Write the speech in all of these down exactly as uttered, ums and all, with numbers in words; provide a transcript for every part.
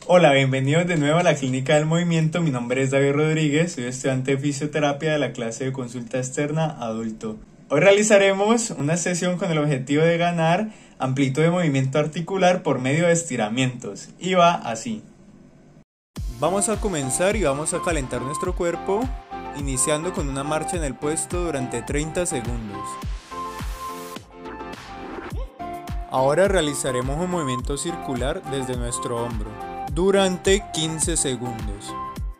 Hola, bienvenidos de nuevo a la Clínica del Movimiento. Mi nombre es David Rodríguez, soy estudiante de fisioterapia de la clase de consulta externa adulto. Hoy realizaremos una sesión con el objetivo de ganar amplitud de movimiento articular por medio de estiramientos y va así. Vamos a comenzar y vamos a calentar nuestro cuerpo iniciando con una marcha en el puesto durante treinta segundos. Ahora realizaremos un movimiento circular desde nuestro hombro durante quince segundos.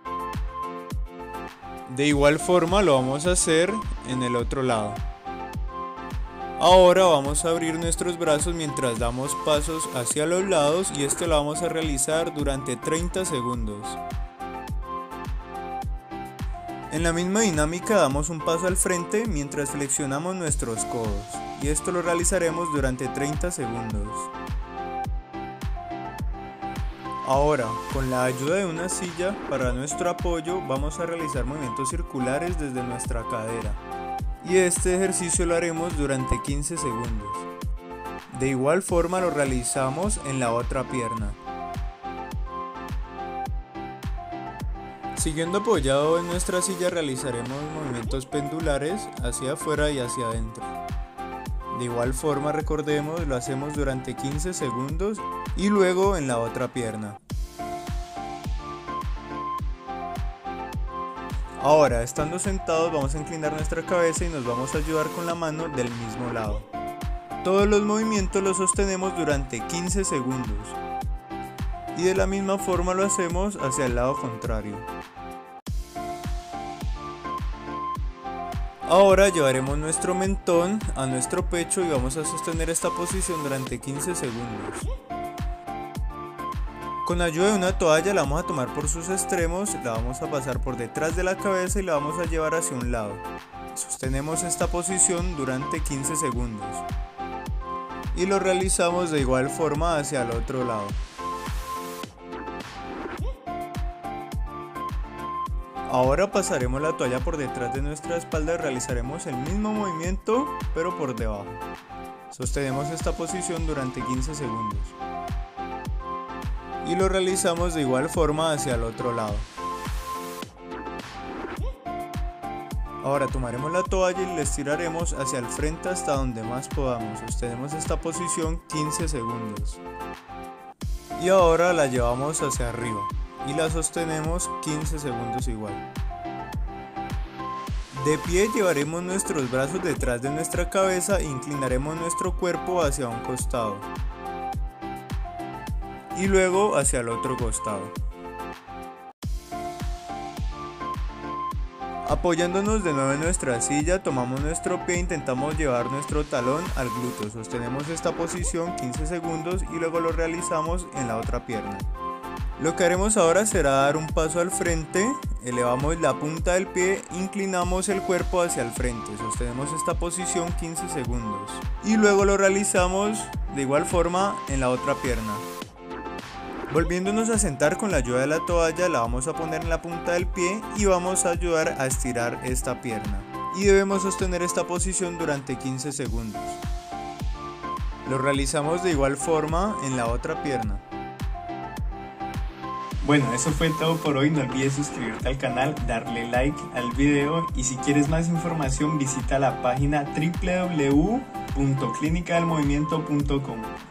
De igual forma lo vamos a hacer en el otro lado. Ahora vamos a abrir nuestros brazos mientras damos pasos hacia los lados y esto lo vamos a realizar durante treinta segundos. En la misma dinámica damos un paso al frente mientras flexionamos nuestros codos y esto lo realizaremos durante treinta segundos. Ahora, con la ayuda de una silla para nuestro apoyo, vamos a realizar movimientos circulares desde nuestra cadera. Y este ejercicio lo haremos durante quince segundos. De igual forma lo realizamos en la otra pierna. Siguiendo apoyado en nuestra silla realizaremos movimientos pendulares hacia afuera y hacia adentro. De igual forma, recordemos, lo hacemos durante quince segundos y luego en la otra pierna. Ahora, estando sentados, vamos a inclinar nuestra cabeza y nos vamos a ayudar con la mano del mismo lado. Todos los movimientos los sostenemos durante quince segundos. Y de la misma forma lo hacemos hacia el lado contrario. Ahora llevaremos nuestro mentón a nuestro pecho y vamos a sostener esta posición durante quince segundos. Con ayuda de una toalla la vamos a tomar por sus extremos, la vamos a pasar por detrás de la cabeza y la vamos a llevar hacia un lado. Sostenemos esta posición durante quince segundos. Y lo realizamos de igual forma hacia el otro lado. Ahora pasaremos la toalla por detrás de nuestra espalda y realizaremos el mismo movimiento pero por debajo. Sostenemos esta posición durante quince segundos. Y lo realizamos de igual forma hacia el otro lado. Ahora tomaremos la toalla y la estiraremos hacia el frente hasta donde más podamos. Sostenemos esta posición quince segundos. Y ahora la llevamos hacia arriba. Y la sostenemos quince segundos igual. De pie llevaremos nuestros brazos detrás de nuestra cabeza e inclinaremos nuestro cuerpo hacia un costado. Y luego hacia el otro costado. Apoyándonos de nuevo en nuestra silla, tomamos nuestro pie e intentamos llevar nuestro talón al glúteo. Sostenemos esta posición quince segundos y luego lo realizamos en la otra pierna. Lo que haremos ahora será dar un paso al frente, elevamos la punta del pie, inclinamos el cuerpo hacia el frente, sostenemos esta posición quince segundos y luego lo realizamos de igual forma en la otra pierna. Volviéndonos a sentar con la ayuda de la toalla, la vamos a poner en la punta del pie y vamos a ayudar a estirar esta pierna. Y debemos sostener esta posición durante quince segundos. Lo realizamos de igual forma en la otra pierna. Bueno, eso fue todo por hoy, no olvides suscribirte al canal, darle like al video y si quieres más información visita la página w w w punto clínica del movimiento punto com.